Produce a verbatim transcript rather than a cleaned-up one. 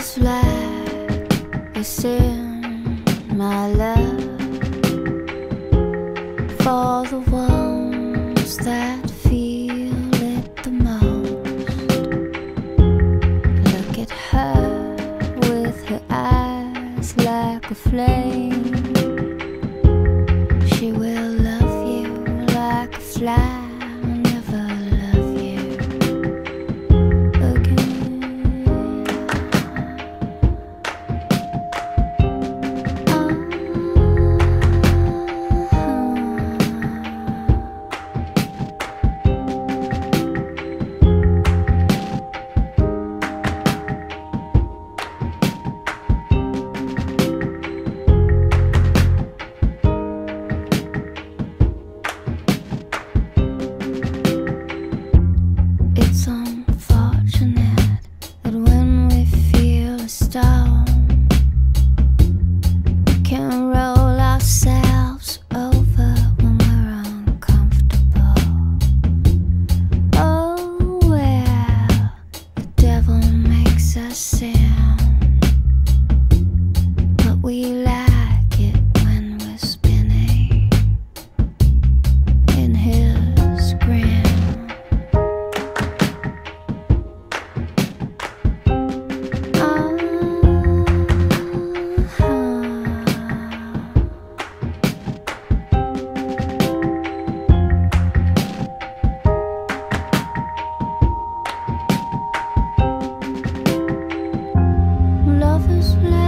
Lover's flag is in my love for the ones that feel it the most. Look at her with her eyes like a flame. She will love you like a fly. It's unfortunate that when we feel a storm, we can roll ourselves over when we're uncomfortable. Oh, well, the devil makes us sin, but we like it when we're spinning in his grin. Lover's flag